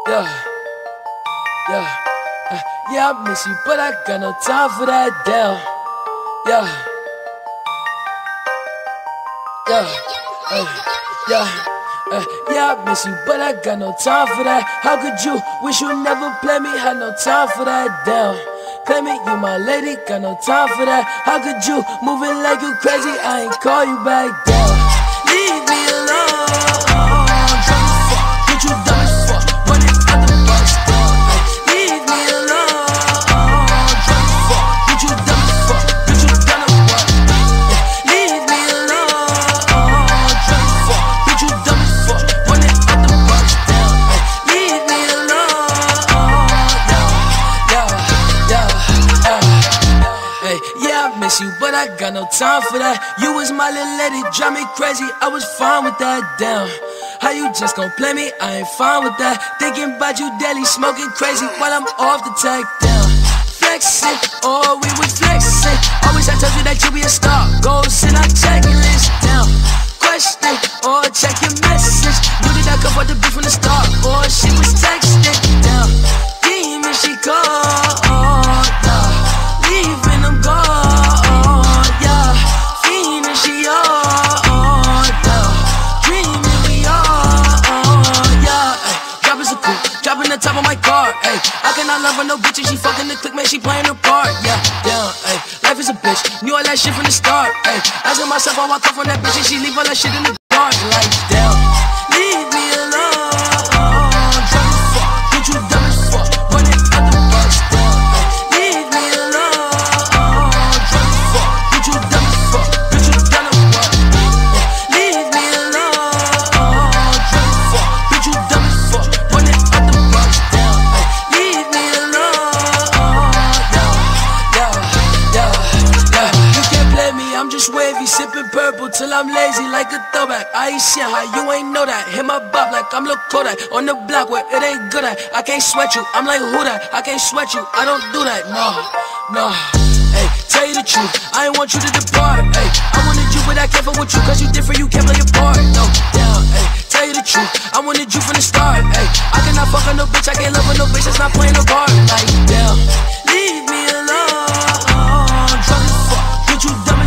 Yeah, yeah, yeah, I miss you, but I got no time for that, damn. Yeah, yeah, yeah, I miss you, but I got no time for that. How could you wish you never play me? Had no time for that, damn. Play me, you my lady, got no time for that. How could you moving like you crazy? I ain't call you back, damn. Leave me alone. Get you dumb as fuck, running out the bus down. Leave me alone. Drunk as fuck, get you dumb as fuck, get you done as what? Leave me alone. Drunk as fuck, get you dumb as fuck, running out the bus down. Leave me alone. Yeah, I miss you, but I got no time for that. You was my little lady, drive me crazy. I was fine with that, damn. How you just gon' play me? I ain't fine with that. Thinking about you daily, smoking crazy while I'm off the tag down. Flexing, oh, we was flexing. Always I told you that you be a star. Goals in our checklist down. Question, or check your message. Knew that I could afford the beat from the start. Or she was texting down. Demon, she called, yeah. Leaving them gone, yeah. Fiending, she on, yeah. Dreaming, we on, yeah. Drop is a coupe, dropping the top of my car, ayy. I cannot love her, no bitch, and she fucking the click, man, she playing her part, yeah, down, ayy. Life is a bitch, knew all that shit from the start, ayy. Asking myself, I walk off on that bitch, and she leave all that shit in the dark, like, damn. Leave me alone, drunk as fuck, get you dumb as fuck, running out the bus down, ayy. Leave me alone, drunk as fuck, get you dumb as fuck, get you done as what? Leave me alone, drunk as fuck, get you dumb as fuck, running out the bus down, ayy. Leave me alone, yeah. You can't play me, I'm just wavy, sipping purple till I'm lazy like a throwback. I ain't seen how you ain't know that. Hit my bop like I'm Lil Kodak on the block where it ain't good at. I can't sweat you, I'm like who that? I can't sweat you, I don't do that, no. Hey, tell you the truth, I ain't want you to depart. Hey, I wanted you, but I can't fuck with you, cause you different, you can't play your part. No, down, hey, tell you the truth, I wanted you from the start. Hey, I cannot fuck on no bitch, I can't love with no bitch that's not playing no part. Like, damn, leave me alone, drunk as fuck, get you dumb